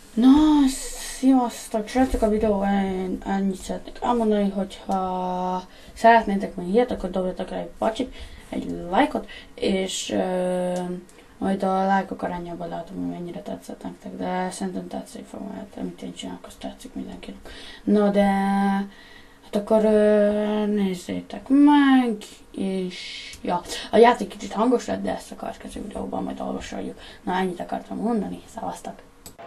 Na, sziasztok, srácok, a videóban ennyit szeretnék elmondani, hogyha szeretnétek még ilyet, akkor dobjatok rá egy pacsit, egy lájkot, és majd a lájkok arányában látom, hogy mennyire tetszett nektek, de szerintem tetszeni fog, mert amit én csinálok, azt tetszik mindenkinek. Na de, hát akkor nézzétek meg, és ja, a játék kicsit hangos lett, de ezt a következő videóban majd olvasoljuk. Na, ennyit akartam mondani, szevasztok!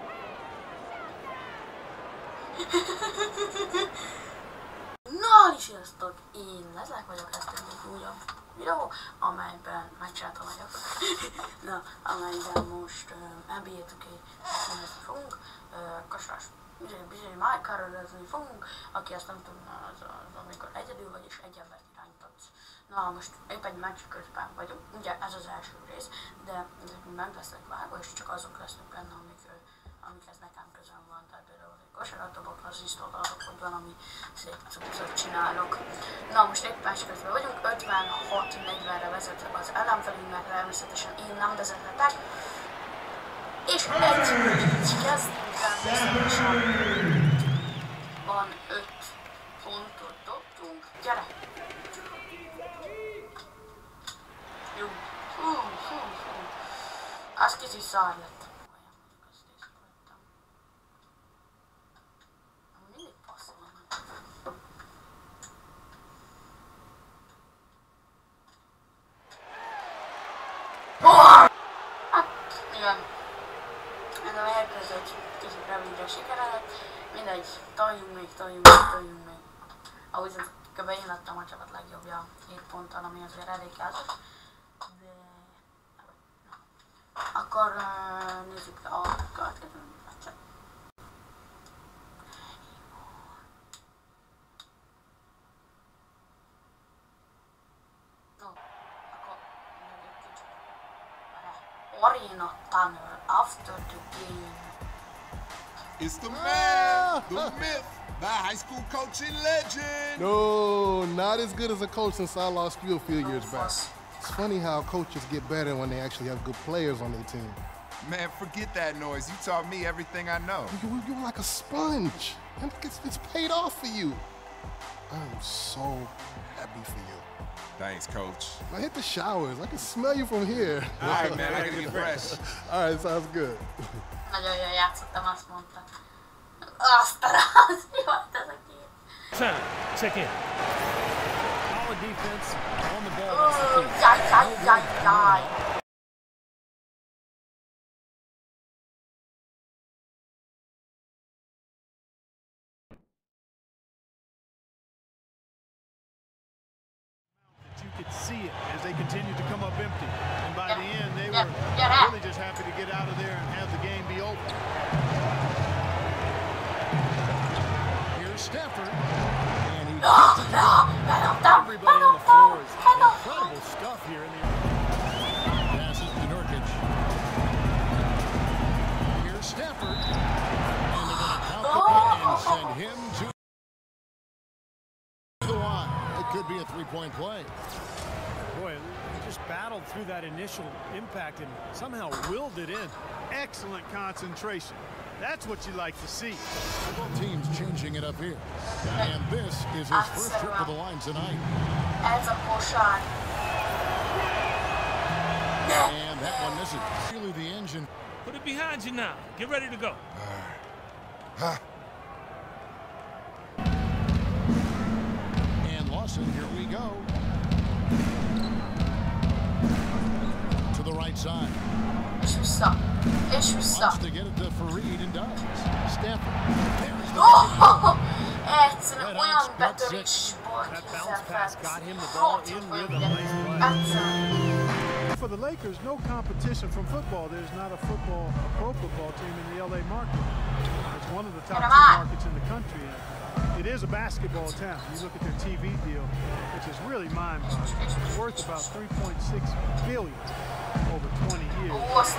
Na, sziasztok! Én Lezlek vagyok, ez pedig egy újabb videó, amelyben megcsináltam vagyok. Na, amelyben most NBA 2K fogunk, Kasrás bizony Mike fogunk, aki azt nem tudna, az amikor egyedül vagy és egy embert irányítatsz. Na, most épp egy meccs közben vagyunk, ugye ez az első rész, de ezek meg lesznek vágva, és csak azok lesznek benne, amikhez nekem közön van, tehát például egy kosaratobok, az isztoldatok, hogy valami szép cuccot csinálok. Na, most épp meccs közben vagyunk, 56-40-re vezetve az ellenfelünk, mert természetesen én nem vezethetek. És így kezdünk természetesen. Van 5 pontot dobtunk. Gyere! Jó. Az kicsi szár lett. Mindig passzol. Igen. Ez a mérkőző egy kicsit rövidre sikeredett. Mindegy, toljunk még. Ahogy kb. Én adtam a csapat legjobbja 7 ponttal, ami azért elég kellett. De... Na. Akkor nézzük a következő meccset. No, akkor nézzük kicsit. Arena tunnel after the game. It's the man, the myth, the high school coaching legend. No, not as good as a coach since I lost you a few years back. It's funny how coaches get better when they actually have good players on their team. Man, forget that noise. You taught me everything I know. You're like a sponge. And it's paid off for you. I'm so happy for you. Thanks, coach. Now hit the showers. I can smell you from here. All right, man, I gotta get fresh. All right, sounds good. Nagyon jól játszottam, azt mondta. Azt a ráz, mi volt ez a kép? Center, check in. Solid defense, on the ball. Jaj. You could see it as they continued to come up empty. And by the end, they were really just happy to get out of there and have the game be over. Here's Stafford. And he gets it to go. Everybody on the floor is incredible stuff here in the passes to Nurkic. Here's Stafford. And they're going to count the play and send him to the line. It could be a three-point play. Boy, he just battled through that initial impact and somehow willed it in. Excellent concentration. That's what you like to see. Both teams changing it up here. And this is his first trip to the line tonight. Ez a kosár. And that one misses. Really the engine. Put it behind you now. Get ready to go. And Lawson, here we go. To the right side. És vissza. Wants to get it to Fareed and does. Stafford. There's the Egyszerűen olyan betörés volt, For the Lakers, no competition from football. There's not a pro football team in the LA market. It's one of the top 2 markets in the country. It is a basketball town. You look at their TV deal, which is really mind-boggling. It's worth about $3.6 billion over 20 years.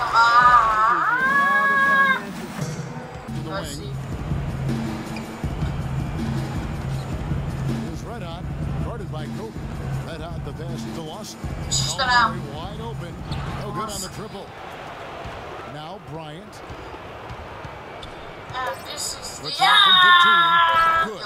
Here's Red Hot, guarded by Kobe. Red Hot the pass to Lawson. Wide open. No good on the triple. Now Bryant. And this is the... Return from 15. Good. Jó.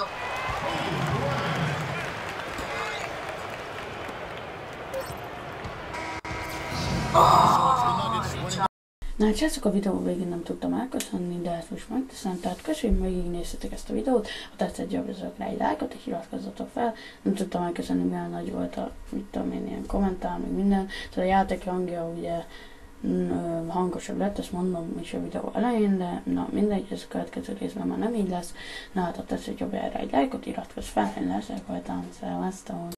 Na hát srácok, a videó végén nem tudtam elköszönni, de ezt most megteszem, tehát köszönjük, hogy végignéztétek ezt a videót, ha tetszett, gyakorozzak rá egy lájkot, és iratkozzatok fel, nem tudtam elköszönni, milyen nagy volt a, mit tudom én, ilyen kommentár, meg minden, tehát a játék hangja ugye hangosabb lett, ezt mondom is a videó elején, de na mindegy, ez a következő részben már nem így lesz, na hát ha tetszett, jobb erre egy lájkot, iratkozz fel, én leszek, voltam, szevasztok!